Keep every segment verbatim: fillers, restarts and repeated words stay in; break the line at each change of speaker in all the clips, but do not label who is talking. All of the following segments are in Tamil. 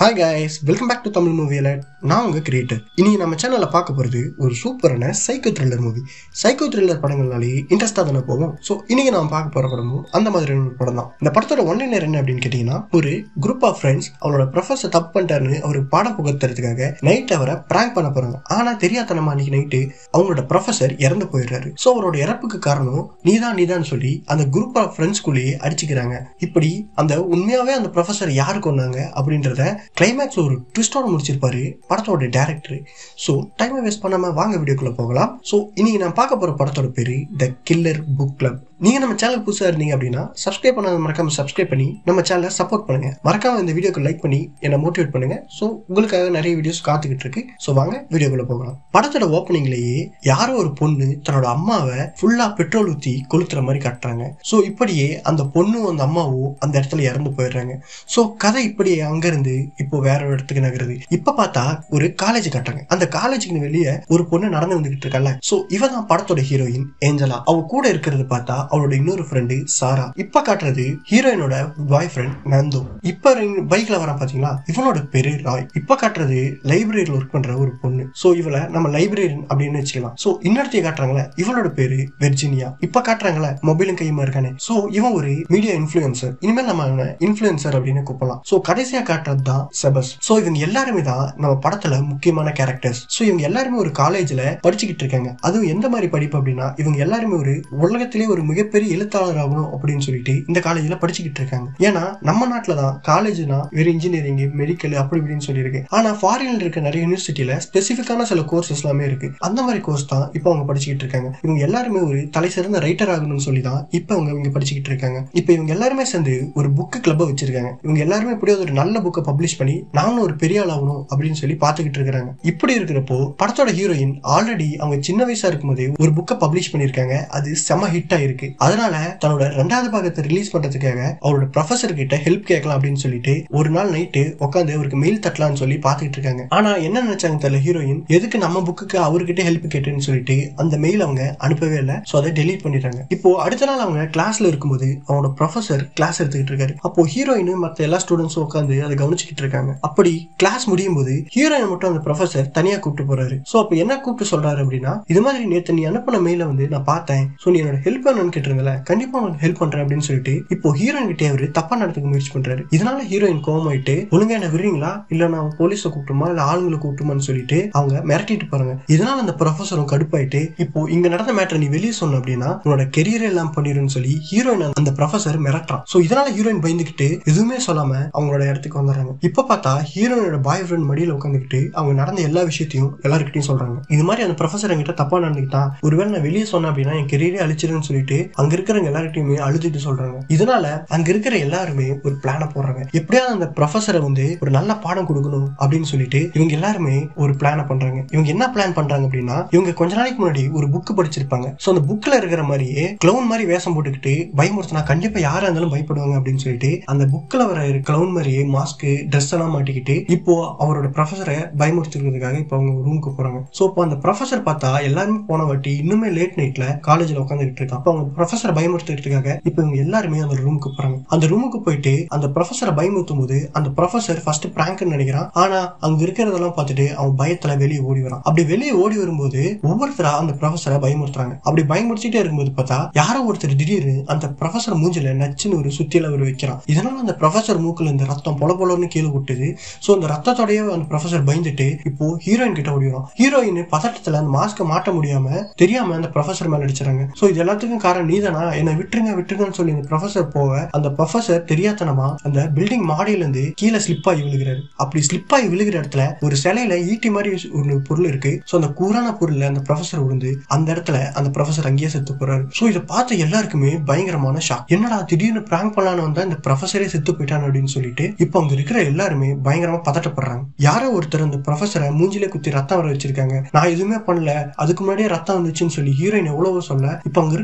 Hi guys, welcome back to Tamil movie alert. நான் உங்கள் கிரியேட்டர். இன்னைக்கு நம்ம சேனலில் பார்க்க போகிறது ஒரு சூப்பரான psycho thriller movie. Psycho thriller படங்கள்னாலே இன்ட்ரெஸ்டாக தானே போகும். ஸோ இன்னைக்கு நான் பார்க்க போகிற படமும் அந்த மாதிரியான ஒரு படம் தான். இந்த படத்தோட ஒன்லைனர் என்ன அப்படின்னு கேட்டிங்கன்னா, ஒரு குரூப் ஆஃப் ஃப்ரெண்ட்ஸ் அவரோட ப்ரொஃபஸர் தப்பு பண்ணிட்டாருன்னு அவருக்கு பாடம் புகத்துறதுக்காக நைட் அவரை ப்ராங்க் பண்ண போகிறாங்க. ஆனால் தெரியாதனமா அன்னைக்கு நைட்டு அவங்களோட ப்ரொஃபஸர் இறந்து போயிடுறாரு. ஸோ அவரோட இறப்புக்கு காரணம் நீதான் நீதான் சொல்லி அந்த குரூப் ஆஃப் ஃப்ரெண்ட்ஸ்குள்ளேயே அடிச்சுக்கிறாங்க. இப்படி அந்த உண்மையாகவே அந்த ப்ரொஃபஸர் யாரு கொண்டாங்க அப்படின்றத கிளைமேக்ஸ் ஒரு ட்விஸ்டோட முடிச்சிருப்பாரு படத்தோட டைரக்டர். ஸோ டைமை வேஸ்ட் பண்ணாம வாங்க வீடியோக்குள்ள போகலாம். ஸோ இன்னைக்கு நான் பார்க்க போற படத்தோட பேரு த கில்லர் புக் கிளப். நீங்க நம்ம சேனல் புதுசா இருந்தீங்க அப்படின்னா சப்ஸ்கிரைப் பண்ணாத மறக்காம சப்ஸ்கிரைப் பண்ணி நம்ம சேனலை சப்போர்ட் பண்ணுங்க. மறக்காம இந்த வீடியோக்கு லைக் பண்ணி என்ன மோட்டிவேட் பண்ணுங்க. ஸோ உங்களுக்காக நிறைய வீடியோஸ் காத்துக்கிட்டு இருக்கு. ஸோ வாங்க வீடியோக்குள்ள போகலாம். படத்தோட ஓப்பனிங்லேயே யாரோ ஒரு பொண்ணு தன்னோட அம்மாவை ஃபுல்லா பெட்ரோல் ஊத்தி கொளுத்துற மாதிரி காட்டுறாங்க. ஸோ இப்படியே அந்த பொண்ணும் அந்த அம்மாவும் அந்த இடத்துல இறந்து போயிடுறாங்க. ஸோ கதை இப்படியே அங்கிருந்து இப்போ வேற ஒரு இடத்துக்கு நகருது. இப்ப பார்த்தா ஒரு காலேஜ் காட்டுறாங்க. அந்த காலேஜுக்கு வெளியே ஒரு பொண்ணு நடந்து வந்துகிட்டு இருக்கல. சோ இவ தான் படத்தோட ஹீரோயின் ஏஞ்சலா. அவ கூட இருக்கிறது பார்த்தா அவளோட இன்னொரு ஃப்ரெண்டு சாரா. இப்ப காட்டுறது ஹீரோயினோட பாய் ஃப்ரெண்ட் நந்து. இப்ப பைக்ல வர பாத்தீங்களா, இவனோட பேரு ராய். இப்ப காட்டுறது லைப்ரரியில ஒர்க் பண்ற ஒரு பொண்ணு. சோ இவளை நம்ம லைப்ரரியன் அப்படின்னு வச்சுக்கலாம். சோ இன்னொருத்தைய காட்டுறாங்களே, இவளோட பேரு வெர்ஜினியா. இப்ப காட்டுறாங்களே மொபைலும் கையுமா இருக்கானே, சோ இவன் ஒரு மீடியா இன்ஃபுளுசர். இனிமேல் நம்ம இன்ஃபுளுசர் அப்படின்னு கூப்பிடலாம். சோ கடைசியா காட்டுறது தான் செபஸ். சோ இவங்க எல்லாருமே தான் நம்ம படத்துல முக்கியமான கேரக்டர்ஸ். சோ இவங்க எல்லாருமே ஒரு காலேஜ்ல படிச்சுக்கிட்டு இருக்காங்க. அதுவும் எந்த மாதிரி படிப்பு அப்படின்னா, இவங்க எல்லாருமே ஒரு உலகத்திலே ஒரு மிகப்பெரிய எழுத்தாளர் ஆகணும் அப்படின்னு சொல்லிட்டு இந்த காலேஜ்ல படிச்சுக்கிட்டு இருக்காங்க. ஏன்னா நம்ம நாட்டுல தான் காலேஜ்னா வெறும் இன்ஜினியரிங், மெடிக்கல் அப்படி இப்படின்னு சொல்லி இருக்கு. ஆனா ஃபாரின்ல இருக்க நிறைய யூனிவர்சிட்டியில ஸ்பெசிபிக்கான சில கோர்சஸ் எல்லாமே இருக்கு. அந்த மாதிரி கோர்ஸ் தான் இப்ப அவங்க படிச்சுக்கிட்டு இருக்காங்க. இவங்க எல்லாருமே ஒரு தலை சிறந்த ரைட்டர் ஆகணும்னு சொல்லி தான் இப்ப அவங்க இவங்க படிச்சுக்கிட்டு இருக்காங்க. இப்ப இவங்க எல்லாருமே சேர்ந்து ஒரு புக் கிளப்பை வச்சிருக்காங்க. இவங்க எல்லாருமே எப்படியாவது ஒரு நல்ல புக்கை பப்ளிஷ் பண்ணி நானும் ஒரு பெரிய ஆள் ஆகணும் அப்படின்னு சொல்லி பாத்துக்கிட்டு இருக்காங்க. இப்படி இருக்கிறப்போ படத்தோட ஹீரோயின் ஆல்ரெடி அவங்க சின்ன வயசா இருக்கும் போதே ஒரு புக்கை பப்ளிஷ் பண்ணிருக்காங்க. அது செம ஹிட் ஆயிருக்கு. அதனால தன்னோட ரெண்டாவது பாகத்தை ரிலீஸ் பண்றதுக்காக அவரோட ப்ரொஃபசர் கிட்ட ஹெல்ப் கேட்கலாம் அப்படின்னு சொல்லிட்டு ஒரு நாள் நைட்டு உட்காந்து அவருக்கு மெயில் தட்டலாம்னு சொல்லி பாத்துக்கிட்டு இருக்காங்க. ஆனா என்ன நினைச்சாங்க தெரியல, ஹீரோயின் எதுக்கு நம்ம புக்குக்கு அவர்கிட்ட ஹெல்ப் கேட்டேன்னு சொல்லிட்டு அந்த மெயில் அவங்க அனுப்பவே இல்லை. சோ அதை டெலீட் பண்ணிட்டாங்க. இப்போ அடுத்த நாள் அவங்க கிளாஸ்ல இருக்கும்போது அவனோட ப்ரொஃபசர் கிளாஸ் எடுத்துக்கிட்டு இருக்காரு. அப்போ ஹீரோயின் மத்த எல்லா ஸ்டூடெண்ட்ஸும் உட்காந்து அதை கவனிச்சுக்கிட்டு இருக்காங்க. அப்படி கிளாஸ் முடியும் போது ஹீரோயின் மட்டும் அந்த ப்ரொஃபசர் தனியா கூப்பிட்டு போறாரு. சோ அப்ப என்ன கூப்பிட்டு சொல்றாரு அப்படின்னா, இது மாதிரி நேத்து நீ அனுப்பின மெயில வந்து நான் பார்த்தேன். சோ நீ என்னோட ஹெல்ப் பண்ணணும்னு கேட்டிருந்தல, கண்டிப்பா உனக்கு ஹெல்ப் பண்றேன் அப்படின்னு சொல்லிட்டு இப்போ ஹீரோயின் கிட்டே அவரு தப்பா நடத்துக்க முயற்சி பண்றாரு. இதனால ஹீரோயின் கோவமாயிட்டு, ஒழுங்கா என்ன விடுறீங்களா இல்ல நான் போலீஸ கூப்பிட்டுமா இல்ல ஆளுங்களை கூப்பிட்டுமான்னு சொல்லிட்டு அவங்க மிரட்டிட்டு போறாங்க. இதனால அந்த ப்ரொஃபசரும் கடுப்பாயிட்டு, இப்போ இங்க நடந்த மேட்டர் நீ வெளியே சொன்ன அப்படின்னா உன்னோட கெரியர் எல்லாம் பண்ணிருன்னு சொல்லி ஹீரோயின் அந்த ப்ரொஃபசர் மிரட்டான். சோ இதனால ஹீரோயின் பயந்துகிட்டு எதுவுமே சொல்லாம அவங்களோட இடத்துக்கு வந்துடுறாங்க. இப்ப பார்த்தா ஹீரோயினோட பாய் ஃப்ரெண்ட் மடியில உட்காந்துக்கிட்டு அவங்க நடந்த எல்லா விஷயத்தையும் எல்லாருக்கிட்டையும் சொல்றாங்க. இது மாதிரி அந்த ப்ரொஃபசர் என்கிட்ட தப்பா நடந்துக்கிட்டான், ஒருவேளை நான் வெளியே சொன்னேன் அப்படின்னா என் கெரியரே அழிச்சிருன்னு சொல்லிட்டு அங்க இருக்கிறவங்க எல்லார்கிட்டையுமே அழுதுட்டு சொல்றாங்க. இதனால அங்க இருக்கிற எல்லாருமே ஒரு பிளான போடுறாங்க. எப்படியாவது அந்த ப்ரொஃபசரை வந்து ஒரு நல்ல பாடம் கொடுக்கணும் அப்படின்னு சொல்லிட்டு இவங்க எல்லாருமே ஒரு பிளான பண்றாங்க. இவங்க என்ன பிளான் பண்றாங்க அப்படின்னா, இவங்க கொஞ்ச நாளைக்கு முன்னாடி ஒரு புக் படிச்சிருப்பாங்க. சோ அந்த புக்ல இருக்கிற மாதிரியே கிளவுன் மாதிரி வேஷம் போட்டுக்கிட்டு பயமுறுத்தினா கண்டிப்பா யாரா இருந்தாலும் பயப்படுவாங்க அப்படின்னு சொல்லிட்டு அந்த புக்ல வர கிளவுன் மாதிரியே மாஸ்க் ட்ரெஸ் எல்லாம் மாட்டிக்கிட்டு இப்போ அவரோட ப்ரொஃபசரை பயமுறுத்துறதுக்காக இப்போ அவங்க ரூமுக்கு போறாங்க. சோ இப்போ அந்த ப்ரொஃபசர் பார்த்தா எல்லாருமே போன வாட்டி இன்னுமே லேட் நைட்ல காலேஜ்ல உட்காந்துட்டு இருக்காங்க. அப்ப அவங்க ப்ரொஃபசரை பயமுறுத்துறதுக்காக இப்போ இவங்க எல்லாருமே அந்த ரூமுக்கு போறாங்க. அந்த ரூமுக்கு போயிட்டு அந்த ப்ரொஃபசரை பயமுறுத்தும் போது அந்த ப்ரொஃபசர் ஃபர்ஸ்ட் பிராங்க்னு நினைக்கிறான். ஆனா அங்க இருக்கிறதெல்லாம் பார்த்துட்டு அவன் பயத்துல வெளியே ஓடி வரான். அப்படி வெளியே ஓடி வரும்போது ஒவ்வொருத்தரா அந்த ப்ரொஃபசரை பயமுறுத்துறாங்க. அப்படி பயமுறுத்திட்டே இருக்கும்போது பார்த்தா யாரோ ஒருத்தர் திடீர்னு அந்த ப்ரொஃபசர் மூஞ்சில நச்சுன்னு ஒரு சுத்தியில ஒரு வைக்கிறான். இதனால அந்த ப்ரொஃபசர் மூக்குல இந்த ரத்தம் பொல பொலன்னு கீழே விட்டுது. சோ அந்த ரத்தத்தோடய அந்த ப்ரொஃபசர் பயந்துட்டு இப்போ ஹீரோயின் கிட்ட ஓடிடுறான். ஹீரோயின் பதட்டத்துல அந்த மாஸ்க மாட்ட முடியாம தெரியாம அந்த ப்ரொஃபசர் மேல அடிச்சாங்க. சோ இது எல்லாத்துக்கும் காரணம் நீதானா, என்ன விட்டுருங்க விட்டுருங்கன்னு சொல்லி இந்த ப்ரொஃபசர் போக அந்த ப்ரொஃபசர் தெரியாதனமா அந்த பில்டிங் மாடியில இருந்து கீழே ஸ்லிப் ஆகி விழுகிறாரு. அப்படி ஸ்லிப் ஆகி விழுகிற இடத்துல ஒரு சிலையில ஈட்டி மாதிரி ஒரு பொருள் இருக்கு. சோ அந்த கூரான பொருள்ல அந்த ப்ரொஃபசர் விழுந்து அந்த இடத்துல அந்த ப்ரொஃபசர் அங்கேயே செத்து போறாரு. சோ இதை பார்த்த எல்லாருக்குமே பயங்கரமான ஷாக். என்னடா திடீர்னு பிராங்க் பண்ணலான்னு வந்தா இந்த ப்ரொஃபசரே செத்து போயிட்டான் அப்படின்னு சொல்லிட்டு இப்போ அங்க இருக்கிற எல்லாருமே பயங்கரமா பதட்டப்படுறாங்க. யாரோ ஒருத்தர் அந்த ப்ரொஃபசரை மூஞ்சிலே குத்தி ரத்தம் வர வச்சிருக்காங்க. நான் எதுவுமே பண்ணல, அதுக்கு முன்னாடியே ரத்தம் வந்துச்சுன்னு சொல்லி ஹீரோயின் எவ்வளவோ சொல்ல இப்போ அங்க இருக்கிற எல்லாருமே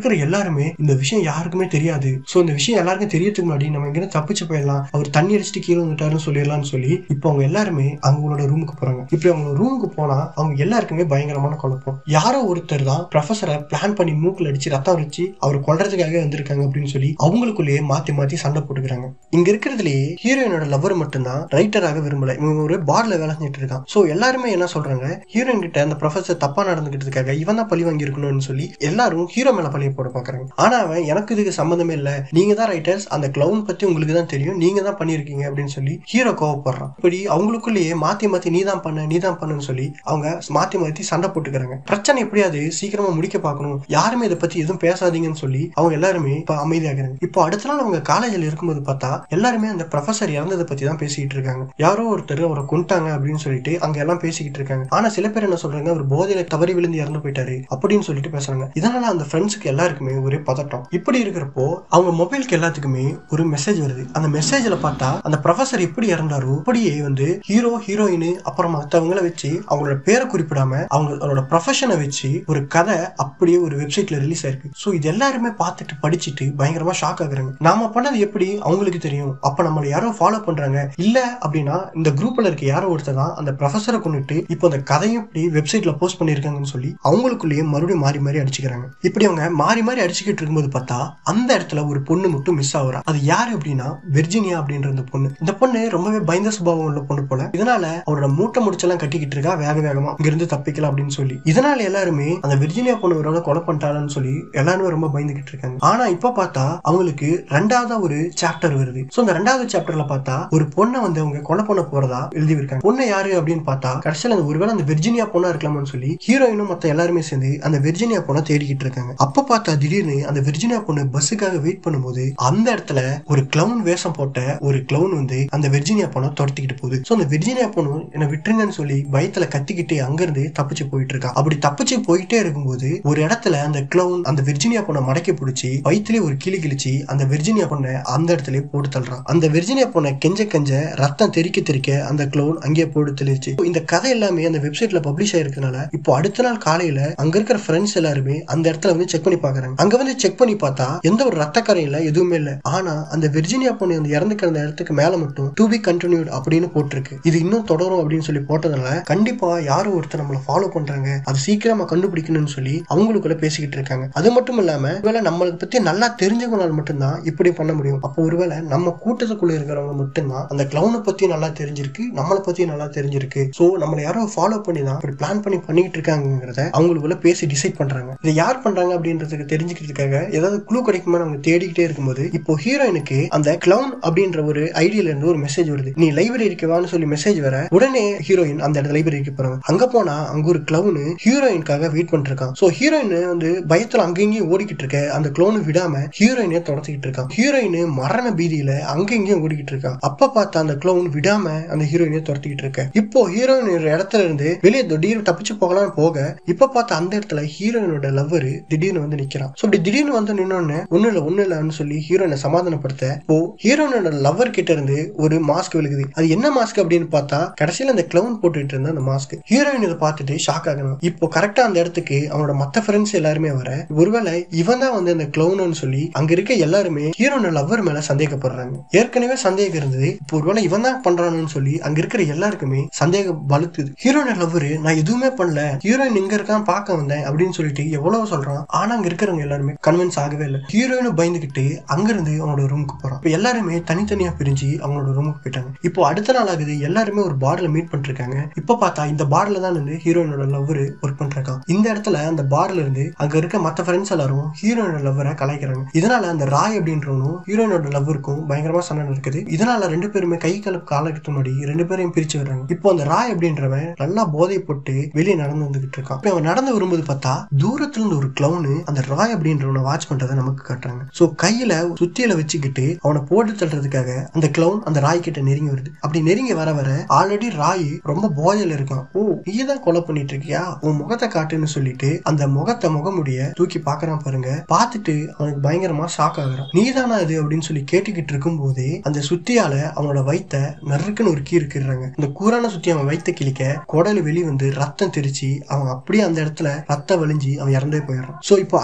எல்லாருமே இந்த விஷயம் யாருக்குமே தெரியாது, சோ இந்த விஷயம் எல்லாருக்கும் தெரியறதுக்கு முன்னாடி நம்ம இங்க தப்பிச்சு போயிடலாம், அவர் தண்ணி அடிச்சுட்டு கீழே வந்துட்டாருன்னு சொல்லிடலாம்னு சொல்லி இப்போ அவங்க எல்லாருமே அவங்களோட ரூமுக்கு போறாங்க. இப்படி அவங்க ரூமுக்கு போனா அவங்க எல்லாருக்குமே பயங்கரமான குழப்பம். யாரோ ஒருத்தர் தான் ப்ரொஃபஸரை பிளான் பண்ணி மூக்குல அடிச்சு ரத்தம் வச்சு அவர் கொல்றதுக்காக வந்திருக்காங்க அப்படின்னு சொல்லி அவங்களுக்குள்ளேயே மாத்தி மாத்தி சண்டை போட்டுக்கிறாங்க. இங்க இருக்கிறதுலயே ஹீரோயினோட லவர் மட்டும்தான் ரைட்டராக விரும்பல, இவங்க ஒரு பார்ல வேலை செஞ்சுட்டு இருக்கான். சோ எல்லாருமே என்ன சொல்றாங்க, ஹீரோயின் கிட்ட அந்த ப்ரொஃபஸர் தப்பா நடந்துகிட்டதுக்காக இவன் தான் பழி வாங்கி இருக்கணும்னு சொல்லி எல்லாரும் ஹீரோ மேல பழிய போட பாக்குறாங்க. ஆனா அவன் எனக்கு இதுக்கு சம்பந்தமே இல்ல, நீங்க தான் ரைட்டர்ஸ், அந்த கிளவுன் பத்தி உங்களுக்கு தான் தெரியும், நீங்க தான் பண்ணிருக்கீங்க அப்படின்னு சொல்லி ஹீரோ கோவப்படுறான். இப்படி அவங்களுக்குள்ளேயே மாத்தி மாத்தி நீ தான் பண்ண நீ தான் பண்ணுன்னு சொல்லி அவங்க மாத்தி மாத்தி சண்டை போட்டுக்கிறாங்க. பிரச்சனை எப்படியாவது சீக்கிரமா முடிக்க பார்க்கணும், யாருமே இதை பத்தி எதுவும் பேசாதீங்கன்னு சொல்லி அவங்க எல்லாருமே இப்ப அமைதியாகிறாங்க. இப்போ அடுத்த நாள் அவங்க காலேஜில் இருக்கும்போது பார்த்தா எல்லாருமே அந்த ப்ரொஃபஸர் இறந்ததை பத்தி தான் பேசிக்கிட்டு இருக்காங்க. யாரோ ஒருத்தர் அவரை கொண்டாங்க அப்படின்னு சொல்லிட்டு அங்க எல்லாம் பேசிக்கிட்டு இருக்காங்க. ஆனா சில பேர் என்ன சொல்றாங்க, அவர் போதையில தவறி விழுந்து இறந்து போயிட்டாரு அப்படின்னு சொல்லிட்டு பேசுறாங்க. இதனால அந்த ஃப்ரெண்ட்ஸுக்கு எல்லாருக்குமே ஒரே பதட்டம். இப்படி இருக்கிறப்போ அவங்க மொபைலுக்கு எல்லாத்துக்குமே ஒரு மெசேஜ் வருது. அந்த மெசேஜ்ல பார்த்தா அந்த ப்ரொஃபஸர் எப்படி இறந்தாரோ அப்படியே வந்து ஹீரோ ஹீரோயின் அப்புறம் மற்றவங்களை வச்சு அவங்களோட பேரை குறிப்பிடாம அவங்களோட ப்ரொஃபஷனை வச்சு ஒரு கதை அப்படியே ஒரு வெப்சைட்ல ரிலீஸ் ஆயிருக்கு. சோ இது எல்லாருமே பார்த்துட்டு படிச்சுட்டு பயங்கரமா ஷாக் ஆகுறாங்க. நாம பண்ணது எப்படி அவங்களுக்கு தெரியும், அப்ப நம்மள யாரோ ஃபாலோ பண்றாங்க இல்ல அப்படின்னா இந்த குரூப்ல இருக்க யாரோ ஒருத்தர் தான் அந்த ப்ரொஃபஸரை கொண்டுட்டு இப்போ அந்த கதையும் இப்படி வெப்சைட்ல போஸ்ட் பண்ணிருக்காங்கன்னு சொல்லி அவங்களுக்குள்ளேயே மறுபடியும் மாறி மாறி அடிச்சுக்கிறாங்க. இப்படி அவங்க மாறி மாறி அடிச்சுக்கிட்டு இருக்கும்போது பார்த்தா அந்த இடத்துல ஒரு பொண்ணு மட்டும் மிஸ் ஆகுறா. அது யாரு அப்படின்னா வெர்ஜினியா அப்படின்ற அந்த பொண்ணு. இந்த பொண்ணு ரொம்பவே பயந்த சுபாவம் உள்ள பொண்ணு போல. இதனால அவரோட மூட்டை முடிச்செல்லாம் கட்டிக்கிட்டு இருக்கா வேக வேகமா இங்க இருந்து தப்பிக்கலாம் அப்படின்னு சொல்லி. இதனால எல்லாருமே அந்த வெர்ஜினியா பொண்ணு ஒரு கொலை பண்ணிட்டாளன்னு சொல்லி எல்லாருமே ரொம்ப பயந்துகிட்டு இருக்காங்க. ஆனா இப்ப பார்த்தா அவங்களுக்கு ரெண்டாவது ஒரு சாப்டர் வருது. சோ அந்த ரெண்டாவது சாப்டர்ல பார்த்தா ஒரு பொண்ணை வந்து அவங்க கொலை பண்ண போறதா எழுதி இருக்காங்க. பொண்ணு யாரு அப்படின்னு பார்த்தா கடைசியில அந்த ஒருவேளை அந்த வெர்ஜினியா பொண்ணா இருக்கலாம்னு சொல்லி ஹீரோயினும் மத்த எல்லாருமே சேர்ந்து அந்த வெர்ஜினியா பொண்ணை தேடிக்கிட்டு இருக்காங்க. அப்ப பார்த்தா திடீர்னு அந்த வெர்ஜினியா பொண்ணு பஸ்ஸுக்காக வெயிட் பண்ணும்போது அந்த இடத்துல ஒரு கிளவுன் வேஷம் போட்ட ஒரு கிளவுன் வந்து அந்த வெர்ஜினியா பொண்ணை துரத்திக்கிட்டு போகுது. சோ அந்த வெர்ஜினியா பொண்ணு என்ன விட்டுருங்கன்னு சொல்லி பயத்துல கத்திக்கிட்டு அங்க இருந்து தப்பிச்சு போயிட்டு இருக்கா. அப்படி தப்பிச்சு போயிட்டே இருக்கும்போது ஒரு இடத்துல அந்த கிளவுன் அந்த வெர்ஜினியா பொண்ணை மடக்கி பிடிச்சி வயிற்றுலேயே ஒரு கிளி கிழிச்சு அந்த வெர்ஜினியா பொண்ணை அந்த இடத்துல போட்டு தள்ளுறான். அந்த வெர்ஜினியா பொண்ணை கெஞ்ச கெஞ்ச ரத்தம் தெறிக்க தெறிக்க அந்த கிளவுன் அங்கே போட்டு தெளிச்சு. இந்த கதை எல்லாமே அந்த வெப்சைட்ல பப்ளிஷ் ஆயிருக்கனால இப்போ அடுத்த நாள் காலையில அங்க இருக்கிற ஃப்ரெண்ட்ஸ் எல்லாருமே அந்த இடத்துல வந்து செக் பண்ணி பாக்குறாங்க. அங்க வந்து செக் பண்ணி பார்த்தா எந்த ஒரு ரத்த கரை இல்ல, எதுவுமே இல்ல. ஆனா அந்த வெர்ஜினியா பொண்ணு வந்து இறந்து கிடந்த இடத்துக்கு மேல மட்டும் டு பி கண்டினியூட் அப்படின்னு போட்டிருக்கு. இது இன்னும் தொடரும் அப்படின்னு சொல்லி போட்டதுனால கண்டிப்பா யாரும் ஒருத்தர் நம்மளை ஃபாலோ பண்றாங்க, அது சீக்கிரமா கண்டுபிடிக்கணும்னு சொல்லி அவங்களுக்குள்ள பேசிக்கிட்டு இருக்காங்க. அது மட்டும் இல்லாம ஒருவேளை நம்மளை பத்தி நல்லா தெரிஞ்சவங்களால மட்டும்தான் இப்படி பண்ண முடியும். அப்போ ஒருவேளை நம்ம கூட்டத்துக்குள்ள இருக்கிறவங்க மட்டும்தான் அந்த கிளவுனை பத்தி நல்லா தெரிஞ்சிருக்கு, நம்மளை பத்தி நல்லா தெரிஞ்சிருக்கு. சோ நம்மளை யாரோ ஃபாலோ பண்ணி தான் இப்படி பிளான் பண்ணி பண்ணிட்டு இருக்காங்கிறத அவங்களுக்குள்ள பேசி டிசைட் பண்றாங்க. இதை யார் பண்றாங்க அப்படின்றதுக்கு தெரிஞ்சுக்கிறதுக்காக ஏதாவது குளூ கிடைக்குமா அவங்க தேடிக்கிட்டே இருக்கும்போது இப்போ ஹீரோயினுக்கு அந்த கிளவுன் அப்படின்ற ஒரு ஐடியில இருந்து ஒரு மெசேஜ் வருது. நீ லைப்ரரிக்கு வான்னு சொல்லி மெசேஜ் வர உடனே ஹீரோயின் அந்த இடத்துல லைப்ரரிக்கு போறாங்க. அங்க போனா அங்க ஒரு கிளவுன் ஹீரோயினுக்காக வெயிட் பண்ணிட்டு இருக்கான். சோ ஹீரோயின் வந்து பயத்துல அங்கேயும் ஓடிக்கிட்டு இருக்க அந்த கிளவுன் விடாம ஹீரோயினை தொடச்சிக்கிட்டு இருக்கான். ஹீரோயின் மரண பீதியில அங்க இங்கேயும் ஓடிக்கிட்டு இருக்கான். அப்ப பார்த்தா அந்த கிளவுன் விடாம அந்த ஹீரோயினை துரத்திக்கிட்டு இருக்க. இப்போ ஹீரோயின் இடத்துல இருந்து வெளியே திடீர்னு தப்பிச்சு போகலாம்னு போக இப்ப பார்த்தா அந்த இடத்துல ஹீரோயினோட லவ்வர் திடீர்னு வந்து நிக்கிறான். சோ அப்படி திடீர்னு வந்து நின்னோன்னு ஒண்ணு இல்ல ஒண்ணு இல்லன்னு சொல்லி ஹீரோயினை சமாதானப்படுத்த இப்போ ஹீரோயினோட லவ்வர் கிட்ட இருந்து ஒரு மாஸ்க் விழுகுது. அது என்ன மாஸ்க் அப்படின்னு பார்த்தா கடைசியில அந்த கிளவுன் போட்டுட்டு இருந்த அந்த மாஸ்க். ஹீரோயின் இதை பார்த்துட்டு ஷாக் ஆகணும். இப்போ கரெக்டா அந்த இடத்துக்கு அவனோட மத்த ஃப்ரெண்ட்ஸ் எல்லாருமே வர ஒருவேளை இவன் தான் வந்து அந்த கிளவுன்னு சொல்லி அங்க இருக்க எல்லாருமே ஹீரோனோட லவ்வர் மேல சந்தேகப்படுறாங்க. ஏற்கனவே சந்தேகம் இருந்தது, இப்போ ஒருவேளை இவன் தான் பண்றான்னு சொல்லி அங்க இருக்கிற எல்லாருக்குமே சந்தேகம் வலுத்துது. ஹீரோனோட லவ்வர் நான் எதுவுமே பண்ணல, ஹீரோயின் இங்க இருக்கான் பார்க்க வந்தேன் அப்படின்னு சொல்லிட்டு எவ்வளவு சொல்றான். ஆனா அங்க இருக்கிறவங்க எல்லாருமே கன்வின்ஸ் ஆகவே இல்லை. ஹீரோயினும் பயந்துகிட்டு அங்க இருந்து அவனோட ரூமுக்கு போறான். இப்போ எல்லாருமே தனித்தனியா பிரிஞ்சு அவங்களோட ரூமுக்கு போயிட்டாங்க. இப்போ அடுத்த நாள் ஆகுது, எல்லாருமே ஒரு பார்ல மீட் பண்ணிட்டு இருக்காங்க. இப்ப பார்த்தா இந்த பார்ல தான் வந்து ஹீரோயினோட லவ்வர் ஒர்க் பண்றான். இந்த இடத்துல அந்த பார்ல இருந்து அங்க இருக்க மத்த ஃப்ரெண்ட்ஸ் எல்லாரும் ஹீரோயினோட லவ்வரை கலாய்க்கிறாங்க. இதனால அந்த ராய் அப்படின்றவனும் ஹீரோயினோட லவ்வருக்கும் பயங்கரமா சண்டை இருக்குது. இதனால ரெண்டு பேருமே கை கலப்பு காலத்துக்கு முன்னாடி ரெண்டு பேரையும் பிரிச்சு வர்றாங்க. இப்போ அந்த ராய் அப்படின்றவன் நல்லா போதை போட்டு வெளியே நடந்து வந்துகிட்டு இருக்கான். அவன் நடந்து வரும்போது பார்த்தா தூரத்துல இருந்து ஒரு கிளவுனு அந்த ராய் அப்படின்றவனை வாட்ச் பண்றதை நமக்கு காட்டுறாங்க. சோ கையில சுத்தியில வச்சுக்கிட்டு அவனை போட்டு தள்ளுறதுக்காக அந்த கிளவுன் அந்த ராய் கிட்ட நெருங்கி வருது. அப்படி நெருங்கி வர வர ஆல்ரெடி ராய் ரொம்ப போதையில இருக்கான். ஓ நீதான் கொலை பண்ணிட்டு இருக்கியா, உன் முகத்தை காட்டுன்னு சொல்லிட்டு அந்த முகத்தை முகமுடிய தூக்கி பாக்குறான் பாருங்க. பார்த்துட்டு அவனுக்கு பயங்கரமா ஷாக் ஆகுறான். நீதானா அது அப்படின்னு சொல்லி கேட்டுக்கிட்டு இருக்கும் போதே அந்த சுத்தியால அவனோட வயித்த நறுக்குன்னு ஒரு கீ இருக்கிறாங்க. அந்த கூரான சுத்தி அவன் வயித்த கிழிக்க குடல் வெளி வந்து ரத்தம் தெரிச்சு அவன் அப்படியே அந்த இடத்துல ரத்தம் வலிஞ்சு அவன் இறந்தே போயிடுறான். சோ இப்போ அடுத்த நாள்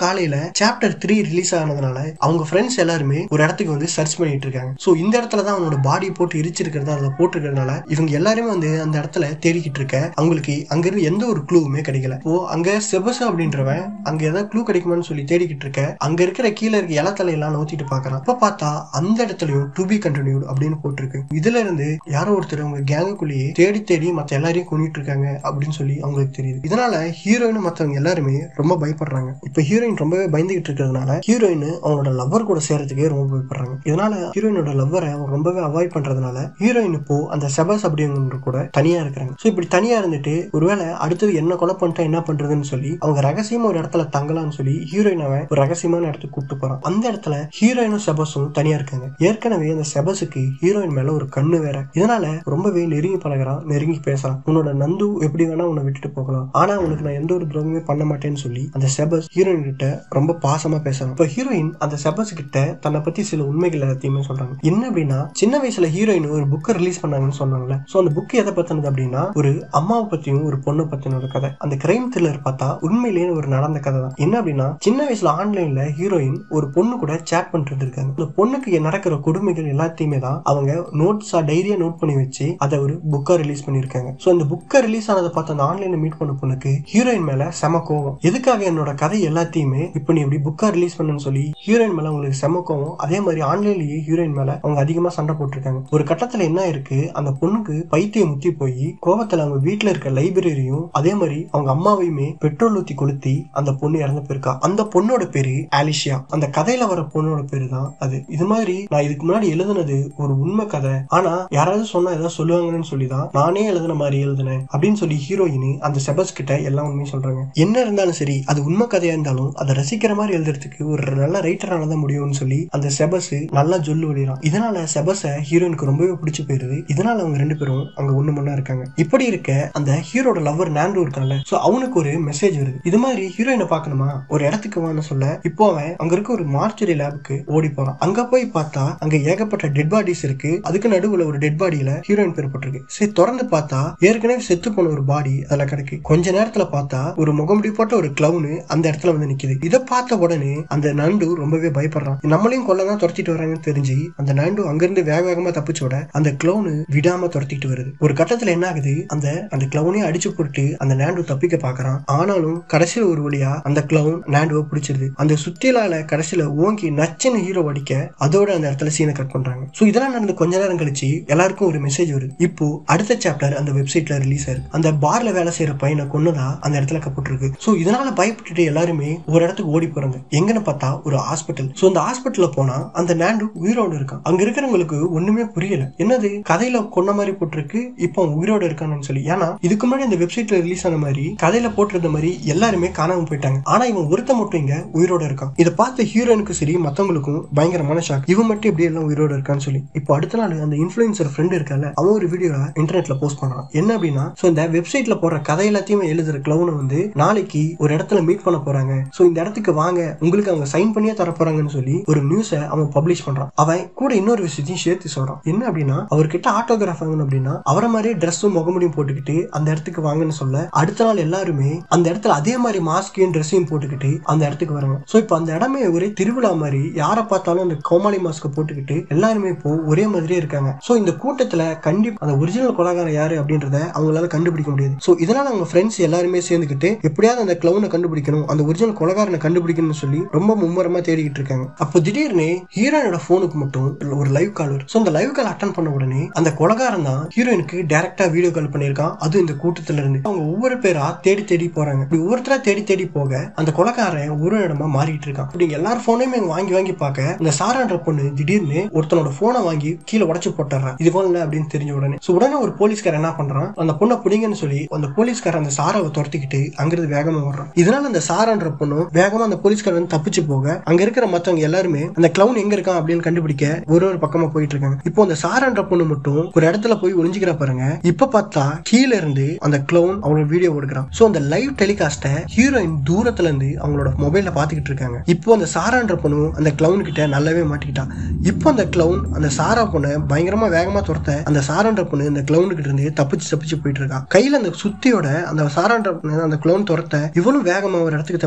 காலையில சாப்டர் த்ரீ ரிலீஸ் ஆனதுனால அவங்க ஃப்ரெண்ட்ஸ் எல்லாருமே ஒரு இடத்துக்கு வந்து சர்ச் பண்ணிட்டு இருக்காங்க. சோ இந்த இடத்துல தான் அவனோட பாடி போட்டு எரிச்சிருக்கிறதா அதுல போட்டிருக்கிறதுனால இவங்க எல்லாருமே வந்து அந்த இடத்துல தேடிக்கிட்டு இருக்க அவங்களுக்கு அங்க இருந்து எந்த ஒரு க்ளூவுமே கிடைக்கல. ஓ அங்க செபஸ் அப்படின்றவன் அங்க ஏதாவது க்ளூ கிடைக்குமான்னு சொல்லி தேடிக்கிட்டு இருக்க அங்க இருக்கிற கீழே இருக்க இலத்தலை எல்லாம் நோத்திட்டு பாக்குறான். அப்ப பார்த்தா அந்த இடத்துலயும் டு பி கண்டினியூட் அப்படின்னு போட்டிருக்கு. இதுல இருந்து யாரோ ஒருத்தர் அவங்க கேங்குக்குள்ளேயே தேடி தேடி மத்த எல்லாரையும் கொண்டுட்டு இருக்காங்க அப்படின்னு சொல்லி அவங்களுக்கு தெரியுது. இதனால ஹீரோயின் மத்தவங்க எல்லாருமே ரொம்ப பயப்படுறாங்க. இப்ப ஹீரோயின் ரொம்பவே பயந்துகிட்டு இருக்கிறதுனால ஹீரோயின் அவங்களோட லவ்வர் கூட சேர்றதுக்கே ரொம்ப பயப்படுறாங்க. இதனால ஹீரோயினோட லவ்வரை அவங்க ரொம்பவே அவாய்ட் பண்றதுனால ஹீரோயின் இப்போ அந்த செபஸ் அப்படிங்கிற கூட தனியா இருக்கிறாங்க. சோ இப்படி தனியா இருந்துட்டு ஒருவேளை அடுத்தது என்ன கொலை பண்ணிட்டா என்ன பண்றதுன்னு சொல்லி அவங்க ரகசியமா ஒரு இடத்துல தங்கலாம்னு சொல்லி ஹீரோயின் அவன் ஒரு ரகசியமான இடத்துக்கு கூப்பிட்டு போறான். அந்த இடத்துல ஹீரோயினும் செபஸும் தனியா இருக்காங்க. ஏற்கனவே அந்த செபஸுக்கு ஹீரோயின் மேல ஒரு கண்ணு வேற. இதனால ரொம்பவே நெருங்கி பழகிறான், நெருங்கி பேசுறான். உன்னோட நந்து எப்படி வேணா உன்னை விட்டுட்டு போகலாம், ஆனா உனக்கு நான் எந்த ஒரு துரோகமே பண்ண மாட்டேன்னு சொல்லி அந்த செபஸ் ஹீரோயின் கிட்ட ரொம்ப பாசமா பேசுறான். இப்ப ஹீரோயின் அந்த செபஸ் கிட்ட தன்னை பத்தி சில உண்மைகள் எல்லாத்தையுமே சொல்றாங்க. என்ன அப்படின்னா சின்ன வயசுல ஹீரோயின் ஒரு புக்கை ரிலீஸ் பண்ணாங்கன்னு சொன்னாங்கல்ல. சோ அந்த புக் எதை பத்தினது அப்படின்னா ஒரு அம்மாவை பத்தியும் ஒரு பொண்ணை பத்தின கதை. அந்த கிரைம் த்ரில்லர் பார்த்தா உண்மையிலேயே ஒரு நடந்த கதை தான். என்ன அப்படின்னா சின்ன வயசுல ஆன்லைன்ல ஹீரோயின் ஒரு பொண்ணு கூட சேட் பண்ணிட்டு இருக்காங்க. அந்த பொண்ணுக்கு நடக்கிற கொடுமைகள் எல்லாத்தையுமே தான் அவங்க நோட்ஸா டைரியா நோட் பண்ணி வச்சு அதை ஒரு புக்கா ரிலீஸ் பண்ணிருக்காங்க. சோ அந்த புக்கை ரிலீஸ் ஆனதை பார்த்து அந்த ஆன்லைன்ல மீட் பண்ண பொண்ணுக்கு ஹீரோயின் மேல செம கோவம். எதுக்காக என்னோட கதை எல்லாத்தையுமே இப்ப நீ இப்படி புக்கா ரிலீஸ் பண்ணுன்னு சொல்லி ஹீரோயின் மேல அவங்களுக்கு செம கோவம். அதே மாதிரி ஆன்லைன்லயே ஹீரோயின் மேல அவங்க அதிகமா சண்டை போட்டிருக்காங்க. ஒரு கட்டத்துல என்ன இருக்கு, அந்த பொண்ணுக்கு பைத்தியம் முத்தி போய் கோவத்துல அவங்க வீட்டுல இருக்க லைப்ரரியும் அதே மாதிரி அவங்க அம்மாவையுமே பெட்ரோல் ஊத்தி கொளுத்தி அந்த பொண்ணு இறந்து போயிருக்கா. அந்த பொண்ணோட பேரு ஆலிஷியா. அந்த கதையில வர பொண்ணோட பேரு தான் அது. இது மாதிரி நான் இதுக்கு முன்னாடி எழுதுனது ஒரு உண்மை கதை, ஆனா யாராவது சொன்னா ஏதாவது சொல்லுவாங்கன்னு சொல்லிதான் நானே எழுதுன மாதிரி எழுதுனேன் அப்படின்னு சொல்லி ஹீரோயின் அந்த செபஸ் கிட்ட எல்லா உண்மையும் சொல்றாங்க. என்ன இருந்தாலும் சரி அது உண்மை கதையா இருந்தாலும் அதை ரசிக்கிற மாதிரி எழுதுறதுக்கு ஒரு நல்ல ரைட்டரால தான் முடியும்னு சொல்லி அந்த செபஸ் நல்லா சொல்லு வழிறான். இதனால செபஸ ஹீரோயினுக்கு ரொம்பவே பிடிச்சு போயிருது. இதனால அவங்க ரெண்டு பேரும் அங்க ஒண்ணு மண்ணா இருக்காங்க. இப்படி இருக்க அந்த ஹீரோட லவ்வர் நாண்டு இருக்கான்ல, சோ அவனுக்கு ஒரு மெசேஜ் வருது. இது மாதிரி ஹீரோயினை பாக்கணுமா ஒரு இடத்துக்கு வான்னு சொல்ல இப்போ அவன் அங்க இருக்க ஒரு மார்ச்சரி லேபுக்கு ஓடி போறான். அங்க போய் பார்த்தா அங்க ஏகப்பட்ட டெட் பாடிஸ் இருக்கு. அதுக்கு நடுவுல ஒரு டெட் பாடியில ஹீரோயின் பேர் போட்டிருக்கு. சரி திறந்து பார்த்தா ஏற்கனவே செத்து போன ஒரு பாடி அதுல கிடக்கு. கொஞ்ச நேரத்துல பார்த்தா ஒரு முகமுடி போட்ட ஒரு கிளவுனு அந்த இடத்துல வந்து நிக்குது. இதை பார்த்த உடனே அந்த நண்டு ரொம்பவே பயப்படுறான். நம்மளையும் கொல்லதான் துரத்திட்டு வராங்கன்னு தெரிஞ்சு அந்த நண்டு அங்கிருந்து வேக வேகமா தப்பிச்சோட அந்த கிளவுனு விடாம துரத்திட்டு வருது. ஒரு கட்டத்துல என்ன ஆகுது, அந்த அந்த கிளவுனே அடிச்சு போட்டு அந்த நாண்டு தப்பிக்க பாக்குறான். ஆனாலும் கடைசியில ஒரு வழியா அந்த கிளவுன் நாண்டுவை பிடிச்சிருது. அந்த சுத்தியலால கடைசியில ஓங்கி நச்சுன்னு ஹீரோ அடிக்க அதோட அந்த இடத்துல சீனை கட் பண்றாங்க. சோ இதெல்லாம் நடந்து கொஞ்ச நேரம் கழிச்சு எல்லாருக்கும் ஒரு மெசேஜ் வருது. இப்போ அடுத்த சாப்டர் அந்த வெப்சைட்ல ரிலீஸ் ஆயிருக்கு. அந்த பார்ல வேலை செய்யற பையனை கொன்னுதான் அந்த இடத்துல கப்பட்டிருக்கு. சோ இதனால பயப்பட்டுட்டு எல்லாருமே ஒரு இடத்துக்கு ஓடி போறாங்க. எங்கன்னு பார்த்தா ஒரு ஹாஸ்பிட்டல். சோ அந்த ஹாஸ்பிட்டல்ல போனா அந்த நாண்டு உயிரோடு இருக்கான். அங்க இருக்கிறவங்களுக்கு ஒண்ணுமே புரியல, என்னது கதையில கொன்ன மாதிரி போட்டிருக்கு, இப்போ அவன் உயிரோடு இருக்கான்னு சொல்லி. ஏன்னா இதுக்கு முன்னாடி அந்த வெப்சைட்ல ரிலீஸ் ஆன மாதிரி கதையில போட்டிருந்த மாதிரி எல்லாருமே காணாம போயிட்டாங்க. ஆனா இவன் ஒருத்த மட்டும் இங்க உயிரோட இருக்கான். இதை பார்த்த ஹீரோனுக்கு சரி மத்தவங்களுக்கும் பயங்கரமான ஷாக். இவன் மட்டும் எப்படி எல்லாம் உயிரோட இருக்கான்னு சொல்லி. இப்போ அடுத்த நாள் அந்த இன்ஃபுளுசர் ஃப்ரெண்ட் இருக்கால, அவன் ஒரு வீடியோ இன்டர்நெட்ல போஸ்ட் பண்றான். என்ன அப்படின்னா இந்த வெப்சைட்ல போடுற கதை எல்லாத்தையுமே எழுதுற கிளவுனை வந்து நாளைக்கு ஒரு இடத்துல மீட் பண்ண போறாங்க. சோ இந்த இடத்துக்கு வாங்க, உங்களுக்கு அவங்க சைன் பண்ணியே தர போறாங்கன்னு சொல்லி ஒரு நியூஸை அவன் பப்ளிஷ் பண்றான். அவன் கூட இன்னொரு விஷயத்தையும் சேர்த்து சொல்றான். என்ன அப்படின்னா அவர்கிட்ட ஆட்டோகிராஃப் வாங்கணும் அப்படின்னா அவரை மாதிரியே ட்ரெஸ்ஸும் முகமுடியும் போட்டுக்கிட்டு அந்த இடத்துக்கு வாங்கன்னு சொல்ல அடுத்த நாள் எல்லாருமே அந்த இடத்துல அதே மாதிரி மாஸ்கையும் ட்ரெஸ்ஸையும் போட்டுக்கிட்டு அந்த இடத்துக்கு வராங்க. சோ இப்போ அந்த இடமே ஒரே திருவிழா மாதிரி, யாரை பார்த்தாலும் அந்த கோமாளி மாஸ்க போட்டுக்கிட்டு எல்லாருமே இப்போ ஒரே மாதிரியே இருக்காங்க. சோ இந்த கூட்டத்துல கண்டிப்பா அந்த ஒரிஜினல் கொலைகாரன் யாரு அப்படின்றத அவங்களால கண்டுபிடிக்க முடியாது. சோ இதனால அவங்க ஃப்ரெண்ட்ஸ் எல்லாருமே சேர்ந்துக்கிட்டு எப்படியாவது அந்த கிளவுனை கண்டுபிடிக்கணும், அந்த ஒரிஜினல் கொலைகாரனை கண்டுபிடிக்கணும்னு சொல்லி ரொம்ப மும்முரமா தேடிக்கிட்டு இருக்காங்க. அப்போ திடீர்னு ஹீரோயினோட போனுக்கு மட்டும் ஒரு லைவ் கால் வரும். சோ அந்த லைவ் கால் அட்டன் பண்ண உடனே அந்த கொலைகாரன் தான் ஹீரோயினுக்கு டைரக்டா வீடியோ கால் பண்ணிருக்கான். அது இந்த கூட்டத்துல இருந்து அவங்க ஒவ்வொரு பேரா தேடி தேடி போறாங்க. இப்படி ஒவ்வொருத்தரா தேடி தேடி போக அந்த கொலைகாரன் ஒரு இடமா மாறிட்டு இருக்கான். அப்படி எல்லாரும் போனையுமே வாங்கி வாங்கி பார்க்க இந்த சாரான்ற பொண்ணு திடீர்னு ஒருத்தனோட போனை வாங்கி கீழே உடச்சு போட்டுறான். இது போல அப்படின்னு தெரிஞ்ச உடனே சோ உடனே ஒரு போலீஸ்காரன் என்ன பண்றான், அந்த பொண்ணை பிடிங்கன்னு சொல்லி அந்த போலீஸ்காரன் அந்த சாராவை துரத்திக்கிட்டு அங்கிருந்து வேகமா வர்றான். இதனால அந்த சாரான்ற பொண்ணு வேகமா அந்த போலீஸ்காரன் தப்பிச்சு போக அங்க இருக்கிற மத்தவங்க எல்லாருமே அந்த கிளவுன் எங்க இருக்கான் அப்படின்னு கண்டுபிடிக்க ஒரு ஒரு பக்கமா போயிட்டு இருக்காங்க. இப்போ அந்த சாரான்ற பொண்ணு மட்டும் ஒரு இடத்துல போய் ஒளிஞ்சுக்கிற பாருங்க. இப்ப பார்த்தா கீழே இருந்து அந்த கிளவுன் அவங்களோட வீடியோ எடுக்கிறான். சோ அந்த லைவ் டெலிகாஸ்ட ஹீரோயின் தூரத்துல இருந்து அவங்களோட மொபைல்ல பாத்துக்கிட்டு இருக்காங்க. இப்போ அந்த சாரான்ற பொண்ணு அந்த கிளவுன் கிட்ட நல்லாவே மாட்டிக்கிட்டான். இப்போ அந்த கிளவுன் அந்த சாரா பொண்ணு பயங்கரமா வேகமா துரத்த அந்த சாரான்ற பொண்ணு அந்த கிளவுன் கிட்ட இருந்து தப்பிச்சு தப்பிச்சு போயிட்டு இருக்கா. கையில அந்த சுத்தியோட அந்த சாரான்ற அந்த கிளவுன் துரத்த இவனும் வேகமா ஒரு இடத்துக்கு தப்பிச்சு போயிட்டு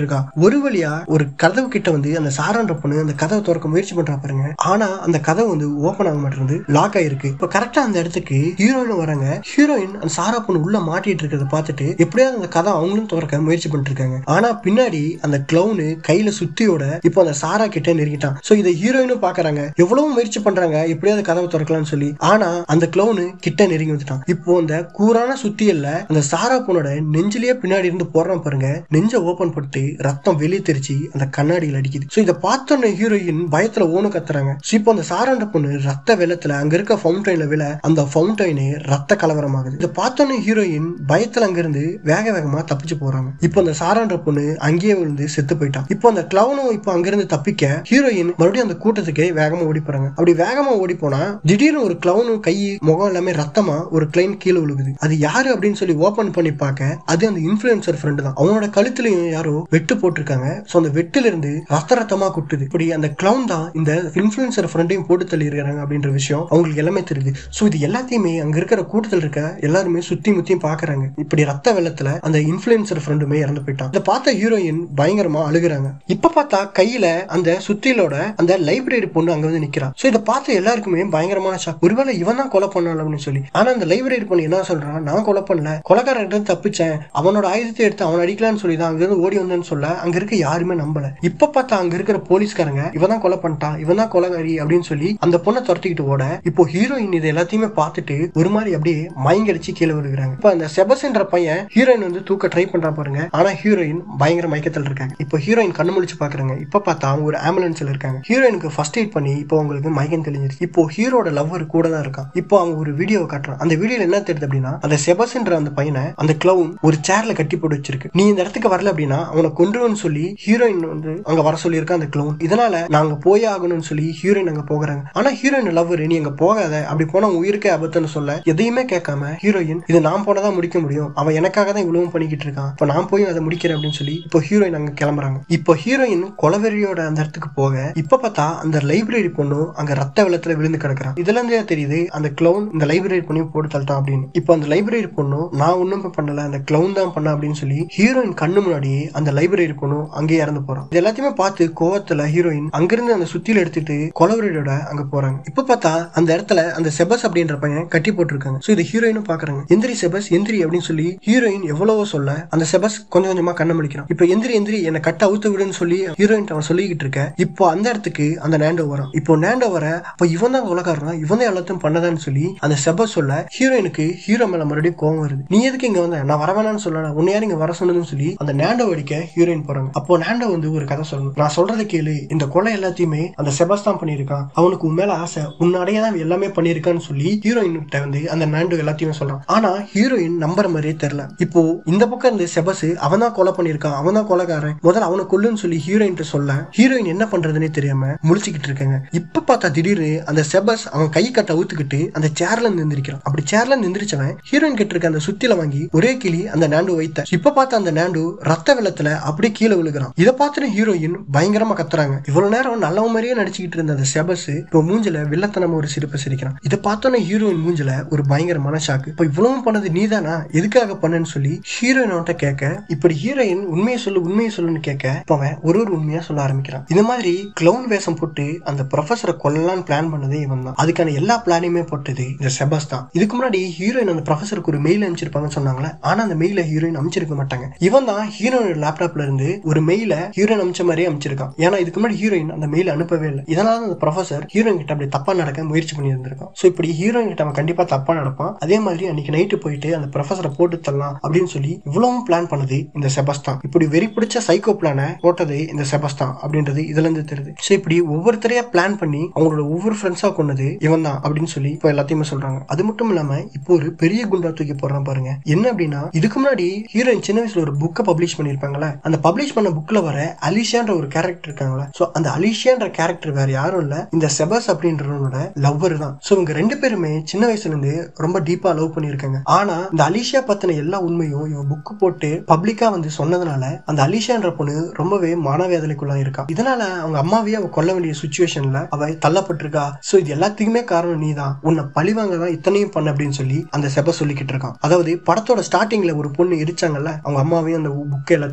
இருக்கா. ஒரு வழியா ஒரு கதவு கிட்ட வந்து அந்த சாரான்ற பொண்ணு அந்த கதவை திறக்க முயற்சி பண்றா பாருங்க. ஆனா அந்த கதவு வந்து ஓபன் ஆக மாட்டேங்குது, லாக் ஆயிருக்கு. இப்ப கரெக்டா அந்த இடத்துக்கு ஹீரோயின் வராங்க. ஹீரோயின் அந்த சாரா பொண்ணு உள்ள மாட்டிட்டு இருக்கிறத பார்த்துட்டு எப்படியாவது அந்த கதை அவங்களும் திறக்க முயற்சி பண்ணிட்டு இருக்காங்க. ஆனா பின்னாடி அந்த கிளவுனு கையில சுத்தியோட இப்போ அந்த சாரா கிட்ட நெருங்கிட்டான். சோ இதை ஹீரோயினும் பாக்குறாங்க. எவ்வளவு முயற்சி பண்றாங்க எப்படியாவது கதவை திறக்கலாம்னு சொல்லி. ஆனா அந்த கிளவுனு கிட்ட நெருங்கி வந்துட்டான். இப்போ அந்த கூரான சுத்தியல்ல அந்த சாரா பொண்ணோட நெஞ்சிலேயே பின்னாடி இருந்து போடுறான் பாருங்க. நெஞ்ச ஓபன் பண்ணிட்டு ரத்தம் வெளியே தெரிச்சு அந்த கண்ணாடியில் அடிக்குது. சோ இதை பார்த்தோன்னு ஹீரோயின் பயத்துல ஓனு கத்துறாங்க. இப்போ அந்த சாரான்ற பொண்ணு ரத்த வெள்ளத்துல அங்க இருக்க ஃபவுண்டைன்ல விழ அந்த ஃபவுண்டைனே ரத்த கலவரமாகுது. இதை பார்த்தோன்னு ஹீரோயின் பயத்துல அங்க இருந்து வேக வேகமா தப்பிச்சு போறாங்க. இப்போ அந்த சாரான்ற பொண்ணு அங்கேயே விழுந்து செத்து போயிட்டான். இப்போ அந்த கிளவுனும் இப்போ அங்கிருந்து தப்பிக்க ஹீரோயின் மறுபடியும் அந்த கூட்டத்துக்கு வேகமா ஓடி போறாங்க. அப்படி வேகமா ஓடி போனா திடீர்னு ஒரு கிளவுனும் கை முகம் எல்லாமே ரத்தமா ஒரு கிளைன் கீழே விழுகுது. அது யாரு அப்படின்னு சொல்லி ஓபன் பண்ணி பார்க்க அது அந்த இன்ஃபுளுசர் ஃப்ரெண்ட் தான். அவனோட கழுத்துலயும் யாரோ வெட்டு போட்டிருக்காங்க. சோ அந்த வெட்டுல இருந்து ரத்த ரத்தமா குட்டுது. இப்படி அந்த கிளவுன் தான் இந்த இன்ஃபுளுசர் ஃப்ரெண்டையும் போட்டு தள்ளி இருக்காங்க அப்படின்ற விஷயம் அவங்களுக்கு எல்லாமே தெரியுது. சோ இது எல்லாத்தையுமே அங்க இருக்கிற கூட்டத்தில் இருக்க எல்லாருமே சுத்தி முத்தியும் பாக்குறாங்க. இப்படி ரத்த வெள்ளத்துல அந்த இன்ஃபுளுசர் ஃப்ரெண்டுமே இறந்து போயிட்டான். இதை பார்த்த ஹீரோயின் பயங்கரமா அழுகுறாங்க. இப்ப பார்த்தா கையில அந்த சுத்திலோட அந்த லைப்ரரி பொண்ணு அங்க வந்து நிக்கிறா. சோ இதை பார்த்து எல்லாருக்குமே பயங்கரமான ஷாக். ஒருவேளை இவன் தான் கொலை பண்ணான் அப்படின்னு சொல்லி. ஆனா அந்த லைப்ரரி பொண்ணு என்ன சொல்றான், நான் கொலை பண்ணல, கொலைக்காரன் தப்பிச்சேன், அவனோட ஆயுதத்தை எடுத்து அவன் அடிக்கலான்னு சொல்லி தான் அங்க இருந்து ஓடி வந்தேன்னு சொல்ல அங்க இருக்க யாருமே நம்பல. இப்ப பார்த்தா அங்க இருக்கிற போலீஸ்காரங்க இவன் தான் கொலை பண்ணிட்டான், இவன் தான் கொலைகாரி அப்படின்னு சொல்லி அந்த பொண்ணை துரத்திக்கிட்டு ஓட இப்போ ஹீரோயின் இது எல்லாத்தையுமே பார்த்துட்டு ஒரு மாதிரி அப்படியே மயங்கடிச்சு கீழே விழுகிறாங்க. இப்ப அந்த செபஸ்ன்ற பையன் ஹீரோயின் வந்து தூக்க ட்ரை பண்றா பாருங்க. ஆனா ஹீரோயின் பயங்கர மயக்கத்தில் இருக்காங்க. இப்போ ஹீரோயின் கண்ணு முழிச்சு பாக்குறாங்க. இப்ப பார்த்தா அவங்க ஒரு ஆம்புலன்ஸ்ல இருக்காங்க. ஹீரோயினுக்கு ஃபர்ஸ்ட் எய்ட் பண்ணி இப்போ உங்களுக்கு மயக்கம் தெளிஞ்சிருச்சு. இப்போ ஹீரோட லவ்வர் கூட தான் இருக்கான். இப்போ அவங்க ஒரு வீடியோ காட்டுறான். அந்த வீடியோல என்ன தெரியுது அப்படின்னா அந்த செபஸ்ன்ற அந்த பையனை அந்த கிளவுன் ஒரு சேர்ல கட்டி போட்டு வச்சிருக்கு. நீ இந்த இடத்துக்கு வரல அப்படின்னா அவனை கொன்றுவன்னு சொல்லி ஹீரோயின் வந்து அங்க வர சொல்லி இருக்கா அந்த கிளவுன். இதனால நாங்க போயே ஆகணும்னு சொல்லி ஹீரோயின் அங்க போகிறாங்க. ஆனா ஹீரோயின் லவ்வர் நீ அங்க போகாத, அப்படி போனா உயிருக்கே ஆபத்துன்னு சொல்ல எதையுமே கேட்காம ஹீரோயின் இது நான் போனதான் முடிக்க முடியும், அவன் எனக்காக தான் இவ்வளவு பண்ணிக்கிட்டு இருக்கான், இப்ப நான் போய் அதை முடிக்கிறேன் அப்படின்னு சொல்லி இப்போ ஹீரோயின் அங்க கிளம்புறாங்க. இப்போ ஹீரோயின் கொலவெறியோட அந்த இடத்துக்கு போக இப்ப பார்த்தா அந்த லைப்ரரி பொண்ணும் அங்க ரத்த வெள்ளத்துல விழுந்து கிடக்குறான். இதுல இருந்தே தெரியுது அந்த கிளவுன் இந்த லைப்ரரி பொண்ணு போட்டு தள்ளிட்டான் அப்படின்னு. இப்போ அந்த லைப்ரரி பொண்ணும் நான் ஒண்ணும் பண்ணல, அந்த கிளவுன் தான் பண்ண அப்படின்னு சொல்லி ஹீரோயின் கண்ணு முன்னாடி அந்த லைப்ரரி பொண்ணும் அங்கேயே இறந்து போறான். இது எல்லாத்தையுமே பார்த்து கோவத்துல ஹீரோயின் அங்கிருந்து அந்த சுத்தியில எடுத்துட்டு கொலவெறியோட அங்க போறாங்க. இப்ப பார்த்தா அந்த இடத்துல அந்த செபஸ் அப்படின்ற பையன் கட்டி போட்டிருக்காங்க. சோ இது ஹீரோயினும் பாக்குறாங்க. எந்திரி செபஸ் எந்திரி அப்படின்னு சொல்லி ஹீரோயின் எவ்வளவோ சொல்ல அந்த செபஸ் கொஞ்சம் கொஞ்சமா கண்ண முடிக்கிறான். இப்ப எந்திரி எந்திரி என்ன கட்ட அவுத்து விடுன்னு சொல்லி ஹீரோயின் அவன் சொல்லிக்கிட்டு இருக்க. இப்போ அந்த இடத்துக்கு அந்த நேண்டோ வரான். இப்போ நேண்டோ வர அப்ப இவன் தான் உலகாரன், இவன் தான் எல்லாத்தையும் பண்ணதான்னு சொல்லி அந்த செபஸ் சொல்ல ஹீரோயினுக்கு ஹீரோ மேல மறுபடியும் கோவம் வருது. நீ எதுக்கு இங்க வந்த, நான் வரவேணான்னு சொல்ல, உன்னை யாரும் இங்க வர சொன்னதுன்னு சொல்லி அந்த நேண்டோ அடிக்க ஹீரோயின் போறாங்க. அப்போ நேண்டோ வந்து ஒரு கதை சொல்லணும், நான் சொல்றதை கேளு, இந்த கொலை எல்லாத்தையுமே அந்த செபஸ் தான் பண்ணிருக்கான், அவனுக்கு உன் மேல ஆசை, உன்னாடைய தான் எல்லாமே பண்ணிருக்கான்னு சொல்லி ஹீரோயின் கிட்ட வந்து அந்த நேண்டோ எல்லாத்தையுமே சொல்றான். ஆனா ஹீரோயின் நம்புற மாதிரியே தெரியல. இப்போ இந்த பக்கம் இருந்து செபஸ் அவன் தான் கொலை பண்ணிருக்கான், அவன் தான் கொலைகாரன், முதல்ல அவனை கொல்லுன்னு சொல்லி ஹீரோயின் சொல்ல ஹீரோயின் என்ன பண்றதுன்னே தெரியாம முழிச்சுக்கிட்டு இருக்காங்க. இப்ப பார்த்தா திடீர்னு அந்த செபஸ் அவன் கை கட்ட ஊத்துக்கிட்டு அந்த சேர்ல நின்றுக்கிறான். அப்படி சேர்ல நின்றுச்சவன் ஹீரோயின் கிட்ட இருக்க அந்த சுத்தில வாங்கி ஒரே கிளி அந்த நேண்டு வைத்த. இப்ப பார்த்தா அந்த நேண்டு ரத்த வெள்ளத்துல அப்படியே கீழே விழுகிறான். இதை பார்த்துட்டு ஹீரோயின் பயங்கரமா கத்துறாங்க. இவ்வளவு நேரம் நல்ல மாதிரியே நடிச்சுக்கிட்டு இருந்த அந்த செபஸ் இப்போ மூஞ்சில வில்லத்தனமா ஒரு சிரிப்பை சிரிக்கிறான். இதை பார்த்தோன்னே ஹீரோயின் மூஞ்சில ஒரு பயங்கரமான ஷாக்கு. இப்ப இவ்வளவு பண்ணது நீதானா, எதுக்காக பண்ணன்னு சொல்லி ஹீரோயினோட கேட்க இப்படி ஹீரோயின் உண்மையை சொல்லு உண்மையை சொல்லுன்னு கேட்க இப்ப அவன் ஒரு ஒரு உண்மையா சொல்ல ஆரம்பிக்கிறான். இந்த மாதிரி கிளவுன் வேஷம் போட்டு அந்த ப்ரொஃபஸரை கொல்லலான்னு பிளான் பண்ணதே இவன் தான். அதுக்கான எல்லா பிளானையுமே போட்டது இந்த செபஸ் தான். இதுக்கு முன்னாடி ஹீரோயின் அந்த ப்ரொஃபஸருக்கு ஒரு மெயில் அனுப்பிச்சிருப்பாங்கன்னு சொன்னாங்களே, ஆனா அந்த மெயில ஹீரோயின் அனுப்பிச்சிருக்க மாட்டாங்க. இவன் தான் ஹீரோயின் லேப்டாப்ல இருந்து ஒரு மெயில ஹீரோயின் அனுப்பிச்ச மாதிரியே அனுப்பிச்சிருக்கான். ஏன்னா இதுக்கு முன்னாடி ஹீரோயின் அந்த மெயில் அனுப்பவே இல்லை. இதனால அந்த ப்ரொஃபஸர் ஹீரோயின் கிட்ட அப்படி தப்பா நடக்க முயற்சி பண்ணி இருந்திருக்கான். சோ இப்படி ஹீரோயின் கிட்ட அவன் கண்டிப்பா தப்பா நடப்பான். அதே மாதிரி அன்னைக்கு நைட்டு போயிட்டு அந்த ப்ரொஃபஸரை போட்டு தரலாம் அப்படின்னு சொல்லி இவ்வளவு பிளான் பண்ணது இந்த செபஸ் தான். இப்படி வெறி பிடிச்ச சைக்கோ பிளான போட்டது இந்த செபஸ் தான் அப்படின்றது இதுல இருந்து தெரியுது. சோ இப்படி ஒவ்வொருத்தரையா பிளான் பண்ணி அவங்களோட ஒவ்வொரு ஃப்ரெண்ட்ஸா கொண்டது இவன் தான் அப்படின்னு சொல்லி இப்போ எல்லாத்தையுமே சொல்றாங்க. அது மட்டும் இல்லாம இப்போ ஒரு பெரிய குண்டா தூக்கி போடுறான் பாருங்க. என்ன அப்படின்னா இதுக்கு முன்னாடி ஹீரோயின் சின்ன வயசுல ஒரு புக்கை பப்ளிஷ் பண்ணிருப்பாங்களே, அந்த பப்ளிஷ் பண்ண புக்ல வர அலிஷியான்ற ஒரு கேரக்டர் இருக்காங்களா, சோ அந்த அலிஷியான்ற கேரக்டர் வேற யாரும் இல்ல, இந்த செபஸ் அப்படின்றவனோட லவ்வர் தான். சோ இவங்க ரெண்டு பேருமே சின்ன வயசுல இருந்து ரொம்ப டீப்பா லவ் பண்ணிருக்காங்க. ஆனா இந்த அலிஷியா பத்தின எல்லா உண்மையும் இவன் புக் போட்டு பப்ளிக்கா வந்து சொன்னதுனால அந்த அலிஷியான்ற பொண்ணு ரொம்பவே மனவேதனைக்குள்ள இருக்கா. இதனால அவங்க அம்மாவையே அவ கொல்ல வேண்டிய சிச்சுவேஷன்ல அவ தள்ளப்பட்டிருக்கா. சோ இது எல்லாத்துக்குமே காரணம் நீதான், உன்னை பழிவாங்க தான் இத்தனையும் பண்ண அப்படின்னு சொல்லி அந்த செபஸ் சொல்லிக்கிட்டு இருக்கான். அதாவது படத்தோட ஸ்டார்டிங்ல ஒரு பொண்ணு எரிச்சாங்கல்ல அவங்க அம்மாவையும் அந்த புக் எல்லாத்தையுமே, சோ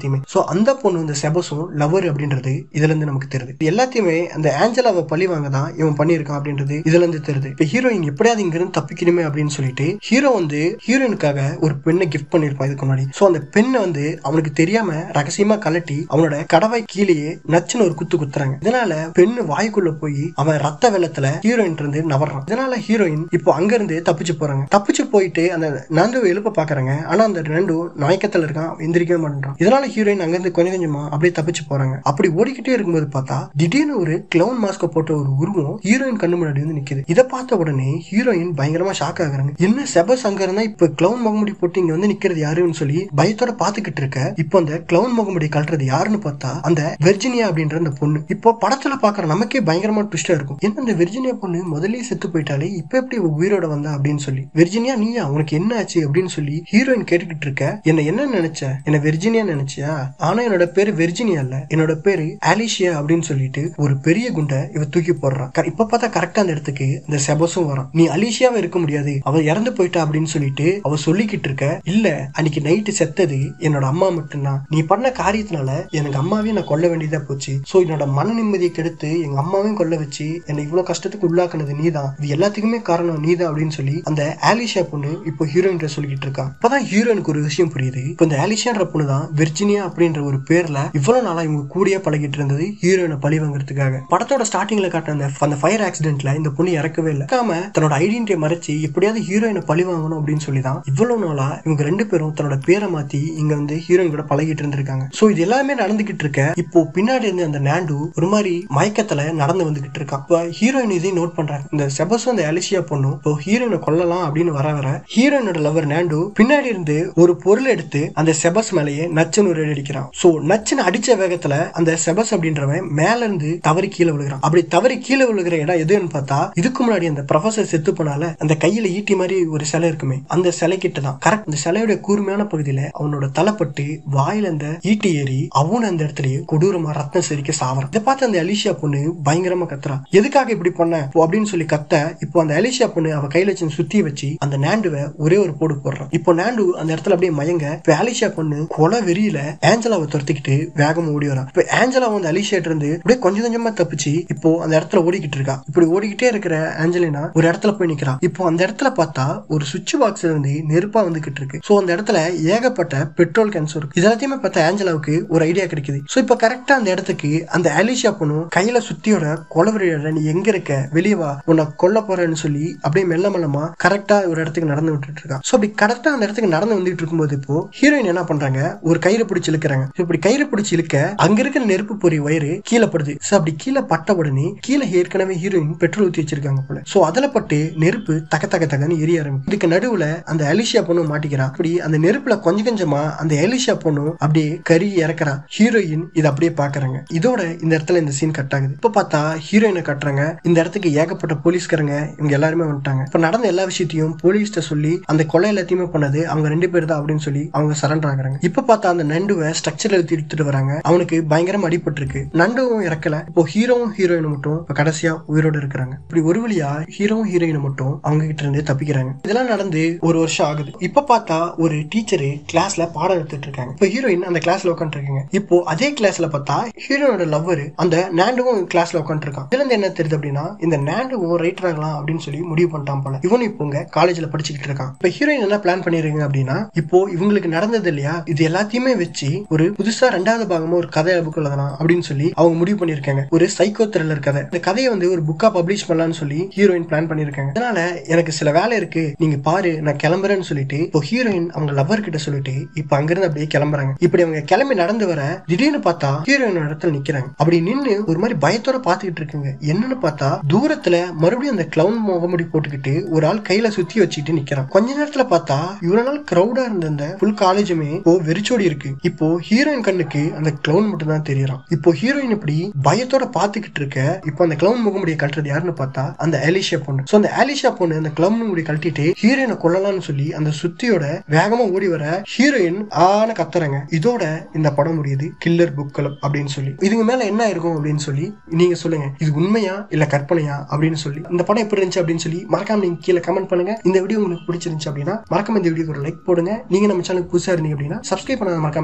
அந்த பொண்ணு இந்த செபஸும் லவர் அப்படின்றது இதுல இருந்து நமக்கு தெரியுது. எல்லாத்தையுமே அந்த ஆஞ்சலாவை பழி வாங்க தான் இவன் பண்ணியிருக்கான் அப்படின்றது இதுல இருந்து தெரியுது. இப்ப ஹீரோயின் எப்படியாவது இங்க இருந்து தப்பிக்கணுமே அப்படின்னு சொல்லிட்டு ஹீரோ வந்து ஹீரோயினுக்காக ஒரு பெண்ணை கிஃப்ட் பண்ணிருப்பான் இதுக்கு முன்னாடி. சோ அந்த பெண்ணை வந்து அவனுக்கு தெரியாம ரகசியமா கலட்டி அவனோட கடவாய் கீழேயே நச்சுன்னு ஒரு குத்து குத்துறாங்க. இதனால பெண்ணு வாய்க்குள்ள போய் அவன் ரத்த வெள்ளத்துல ஹீரோயின் இருந்து நவர்றான். இதனால ஹீரோயின் இப்போ அங்க இருந்து தப்பிச்சு போறாங்க. தப்பிச்சு போயிட்டு அந்த நண்டுவை எழுப்ப பாக்குறாங்க. ஆனா அந்த நண்டு நாயக்கத்துல இருக்கான், எந்திரிக்கவே மாட்டான். இதனால ஹீரோயின் அங்க இருந்து கொஞ்சம் கொஞ்சமா அப்படியே தப்பிச்சு போறாங்க. அப்படி ஓடிக்கிட்டே இருக்கும்போது பார்த்தா திடீர்னு ஒரு கிளவுன் மாஸ்க போட்ட ஒரு உருவம் ஹீரோயின் கண்ணு முன்னாடி வந்து நிக்குது. இதை பார்த்த உடனே ஹீரோயின் பயங்கரமா ஷாக் ஆகுறாங்க. என்ன செபஸ் அங்க இருந்தா இப்ப கிளவுன் முகமுடி போட்டு இங்க வந்து நிக்கிறது யாருன்னு சொல்லி பயத்தோட பாத்துக்கிட்டு இருக்க. இப்போ அந்த கிளவுன் முகமுடி கழட்டுறது யாருன்னு பார்த்தா அந்த வெர்ஜினியா அப்படின்ற அந்த பொண்ணு. இப்போ படத்துல பாக்குற நமக்கே பயங்கரமா ட்விஸ்டா இருக்கும். என்ன இந்த வெர்ஜினியா பொண்ணு முதல்லயே செத்து போயிட்டாலே இப்ப எப்படி உயிரோட வந்தா அப்படின்னு சொல்லி. வெர்ஜினியா நீயா, உனக்கு என்ன ஆச்சு அப்படின்னு சொல்லி ஹீரோயின் கேட்டுக்கிட்டு இருக்க. என்ன என்ன நினைச்ச, என்ன வெர்ஜினியா நினைச்சியா? ஆனா என்னோட பேரு வெர்ஜினியா இல்ல, என்னோட பேரு ஆலிஷியா அப்படின்னு சொல்லிட்டு ஒரு பெரிய குண்டை இவ தூக்கி போடுறான். இப்ப பார்த்தா கரெக்டா அந்த இடத்துக்கு இந்த செபஸும் வரான். நீ அலிஷியாவை இருக்க முடியாது, அவ இறந்து போயிட்டா அப்படின்னு சொல்லிட்டு அவ சொல்லிக்கிட்டு இருக்க. இல்ல, அன்னைக்கு நைட்டு செத்தது என்னோட அம்மா மட்டும்தான். நீ பண்ண காரியத்தினால எனக்கு அம்மாவையும் நான் கொல்ல வேண்டியதா போச்சு. சோ என்னோட மன நிம்மதியை கெடுத்து எங்க அம்மாவையும் கொல்ல வச்சு என்னை இவ்வளவு கஷ்டத்துக்கு உள்ளாக்குனது நீதான், இது எல்லாத்துக்குமே காரணம் நீதான் அப்படின்னு சொல்லி அந்த ஆலிஷியா பொண்ணு இப்போ ஹீரோயின் சொல்லிக்கிட்டு இருக்கா. இப்பதான் ஹீரோயினுக்கு ஒரு விஷயம் புரியுது. இப்போ இந்த ஆலிஷியான்ற பொண்ணு தான் வெர்ஜினியா அப்படின்ற ஒரு பேர்ல இவ்வளவு நாளா இவங்க கூடயே பழகிட்டு இருந்தது ஹீரோயினை பழி வாங்குறதுக்காக. படத்தோட ஸ்டார்டிங்ல காட்டின அந்த ஃபயர் ஆக்சிடென்ட்ல இந்த பொண்ணு இறக்கவே இல்லை. தன்னோட ஐடென்டிட்டியை மறைச்சு எப்படியாவது ஹீரோயினை பழி வாங்கணும் அப்படின்னு சொல்லிதான் இவ்வளவு நாளா இவங்க ரெண்டு பேரும் தன்னோட பேரை மாத்தி இங்க வந்து ஹீரோயின் கூட பழகிட்டு இருந்திருக்காங்க. சோ இது எல்லாமே நடந்துகிட்டு இருக்க இப்போ பின்னாடி இருந்து அந்த நாண்டு ஒரு மாதிரி மயக்கத்துல நடந்து வந்துகிட்டு இருக்கான். இப்போ ஹீரோயின் இதையும் நோட் பண்றாங்க. இந்த செபஸும் அந்த அலிஷியா பொண்ணும் இப்போ ஹீரோயினை கொல்லலாம் அப்படின்னு வர வர ஹீரோயினோட லவர் நாண்டு பின்னாடி இருந்து ஒரு பொருள் எடுத்து அந்த செபஸ் மேலேயே நச்சுன்னு ஒரு அடிக்கிறான். சோ நச்சுன்னு அடிச்ச வேகத்துல அந்த செபஸ் அப்படின்றவன் மேல இருந்து தவறி கீழே விழுகிறான். அப்படி தவறி கீழே விழுகிற இடம் எதுன்னு பார்த்தா இதுக்கு முன்னாடி அந்த ப்ரொஃபசர் செத்து போனால அந்த கையில ஈட்டி மாதிரி ஒரு சிலை இருக்குமே, அந்த சிலை கிட்ட தான். கரெக்ட் அந்த சிலையோட கூர்மையான பகுதியில அவனோட தலைப்பட்டு வாயில அந்த ஈட்டி ஏறி அவன் அந்த இடத்துலயே கொடூரமா ரத்தம் செரிக்க சாவறான். இதை பார்த்து அந்த அலிஷியா பொண்ணு பயங்கரமா கத்துறா. எதுக்காக இப்படி பண்ண அப்படின்னு சொல்லி கத்த. இப்போ அந்த அலிஷியா பொண்ணு அவ கையில வச்சு சுத்தி வச்சு அந்த நாண்டுவை ஒரே ஒரு போடு போடுறான். இப்போ நாண்டு அந்த இடத்துல அப்படியே மயங்க. இப்ப அலிஷியா பொண்ணு கொலை வெறியில ஆஞ்சலாவை துரத்திக்கிட்டு வேகமா ஓடி வரா. இப்ப ஆஞ்சலா வந்து அலிஷியாட்ட இருந்து அப்படியே கொஞ்சம் கொஞ்சமா தப்பிச்சு இப்போ அந்த இடத்துல ஓடிக்கிட்டு இருக்கா. இப்படி ஓடிக்கிட்டே இருக்கிற ஆஞ்சலினா ஒரு இடத்துல போய் நிக்கிறா. இப்போ அந்த இடத்துல பார்த்தா ஒரு சுவிட்ச் பாக்ஸ்ல இருந்து நெருப்பா வந்துகிட்டு இருக்கு. சோ அந்த இடத்துல ஏகப்பட்ட பெட்ரோல் கேன்ஸ் இருக்கு. இதெல்லாத்தையுமே பார்த்தா ஆஞ்சலாவுக்கு ஒரு ஐடியா கிடைக்குது. சோ இப்ப கரெக்டா அந்த இடத்துக்கு அந்த அலிஷியா பொண்ணு கையில சுத்தியோட கொலவரியோட நீ எங்க இருக்க, வெளியே வா, உன்னை கொல்ல போறேன்னு சொல்லி அப்படியே மெல்ல மெல்லமா கரெக்டா ஒரு இடத்துக்கு நடந்து விட்டுட்டு இருக்கா. சோ அப்படி கரெக்டா அந்த இடத்துக்கு நடந்து வந்துட்டு இருக்கும்போது இப்போ ஹீரோயின் என்ன பண்றாங்க, ஒரு கயிறு பிடிச்சு இழுக்கிறாங்க. இப்படி கயிறு பிடிச்சு இழுக்க அங்க இருக்கிற நெருப்பு பொறி வயிறு கீழே படுது. சோ அப்படி கீழே பட்ட உடனே கீழே ஏற்கனவே ஹீரோயின் பெட்ரோல் ஊத்தி வச்சிருக்காங்க போல. சோ அதுல பட்டு நெருப்பு தக்க தக்க தக்கன்னு எரிய ஆரம்பிக்கும். இதுக்கு நடுவுல அந்த அலிஷியா பொண்ணு மாட்டிக்கிறா. அப்படி அந்த நெருப்புல கொஞ்சம் கொஞ்சமா அந்த அலிஷியா பொண்ணு அப்படியே கறி இறக்குறா. ஹீரோயின் இதை அப்படியே பாக்குறாங்க. இதோட இந்த இடத்துல இந்த சீன் கட் ஆகுது. இப்ப பார்த்தா ஹீரோயினை கட்டுறாங்க. இந்த இடத்துக்கு ஏகப்பட்ட போலீஸ்காரங்க இவங்க எல்லாருமே வந்துட்டாங்க. இப்ப நடந்த எல்லா விஷயத்தையும் போலீஸ்ட சொல்லி அந்த கொலை எல்லாத்தையுமே பண்ணது அவங்க ரெண்டு பேர் தான் அப்படின்னு சொல்லி அவங்க சரண்டர் ஆகுறாங்க. இப்ப பார்த்தா அந்த நண்டுவை ஸ்ட்ரக்சர்ல எடுத்துட்டு வராங்க. அவனுக்கு பயங்கரமா அடிபட்டு இருக்கு. நண்டுவும் இறக்கல. இப்போ ஹீரோவும் ஹீரோயினும் மட்டும் இப்ப கடைசியா உயிரோடு இருக்கிறாங்க. இப்படி ஒரு வழியா ஹீரோவும் ஹீரோயினும் மட்டும் அவங்க கிட்ட இருந்து தப்பிக்கிறாங்க. இதெல்லாம் நடந்து ஒரு வருஷம் ஆகுது. இப்ப பார்த்தா ஒரு டீச்சரு கிளாஸ்ல பாடம் எடுத்துட்டு இருக்காங்க. இப்போ ஹீரோயின் அந்த கிளாஸ்ல உட்காந்து இருக்காங்க. இப்போ அதே கிளாஸ்ல பார்த்தா ஹீரோனோட லவ்வர் அந்த நாண்டுவும் கிளாஸ்ல உட்காந்து இருக்கான். இதுல இருந்து என்ன தெரியுது அப்படின்னா இந்த நாண்டுவும் ரைட்டர் ஆகலாம் அப்படின்னு சொல்லி முடிவு பண்ணிட்டான் போல. இவனு இப்போ காலேஜ்ல படிச்சுக்கிட்டு இருக்கான். இப்ப ஹீரோயின் என்ன பிளான் பண்ணிருக்காங்க அப்படின்னா இப்போ இவங்களுக்கு நடந்தது இல்லையா, இது எல்லாத்தையுமே வச்சு ஒரு புதுசா ரெண்டாவது பாகமா ஒரு கதை புக் எழுதலாம் அப்படின்னு சொல்லி அவங்க முடிவு பண்ணிருக்காங்க. ஒரு சைக்கோ த்ரில்லர் கதை. இந்த கதையை வந்து ஒரு புக்கா பப்ளிஷ் பண்ணலாம்னு சொல்லி ஹீரோயின் பிளான் பண்ணிருக்காங்க. அதனால எனக்கு சில வேலை இருக்கு, நீங்க பாரு, நான் கிளம்புறேன்னு சொல்லிட்டு இப்போ ஹீரோயின் அவங்க லவர் கிட்ட சொல்லிட்டு இப்ப அங்கிருந்து அப்படியே கிளம்புறாங்க. இப்படி அவங்க கிளம்பி நடந்து வர திடீர்னு பார்த்தா ஹீரோயின் இடத்துல நிக்கிறாங்க. அப்படி நின்னு ஒரு மாதிரி பயத்தோட பாத்துக்கிட்டு இருக்குங்க. என்னன்னு பார்த்தா தூரத்துல மறுபடியும் அந்த கிளவுன் முகமுடி போட்டுக்கிட்டு ஒரு ஆள் கையில சுத்தி வச்சுட்டு நிக்கிறான். கொஞ்ச நேரத்துல பார்த்தா இவ்வளவு நாள் கிரௌடா இருந்த அந்த ஃபுல் காலேஜுமே இப்போ வெறிச்சோடி இருக்கு. இப்போ ஹீரோயின் கண்ணுக்கு அந்த கிளவுன் மட்டும் தான் தெரியறான். இப்போ ஹீரோயின் இப்படி பயத்தோட பாத்துக்கிட்டு இருக்க. இப்போ அந்த கிளவுன் முகமுடியை கட்டுறது யாருன்னு பார்த்தா அந்த அலிஷியா பொண்ணு. சோ அந்த அலிஷியா பொண்ணு அந்த கிளவுன் முகமுடி கழட்டிட்டு ஹீரோயினை கொல்லலாம்னு சொல்லி அந்த சுத்தியோட வேகமா ஓடி வர ஹீரோயின் ஆன கத்துறாங்க. இதோட இந்த படம் முடியுது. கில்லர் புக் கிளப் அப்படின்னு சொல்லி. இதுக்கு மேல என்ன இருக்கும் அப்படின்னு சொல்லி நீங்க சொல்லுங்க. இது உண்மையா இல்ல கற்பனையா அப்படின்னு சொல்லி. இந்த படம் எப்படி இருந்துச்சு அப்படின்னு சொல்லி மறக்காம நீங்க கீழே கமெண்ட் பண்ணுங்க. இந்த வீடியோ உங்களுக்கு பிடிச்சிருந்துச்சு அப்படின்னா மறக்காம இந்த வீடியோக்கு ஒரு லைக் போடுங்க. நீங்க நம்ம சேனலுக்கு புதுசா இருந்தீங்க அப்படின்னா சப்ஸ்கிரைப் பண்ணாத மறக்காம சப்ஸ்கிரைப் பண்ணி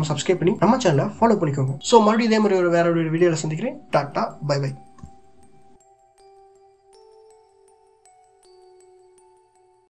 பண்ணி நம்ம சேனலை ஃபாலோ பண்ணிக்கோங்க. ஸோ மறுபடியும் இதே மாதிரி ஒரு வேற ஒரு வீடியோவில் சந்திக்கிறேன். Tata, bye by.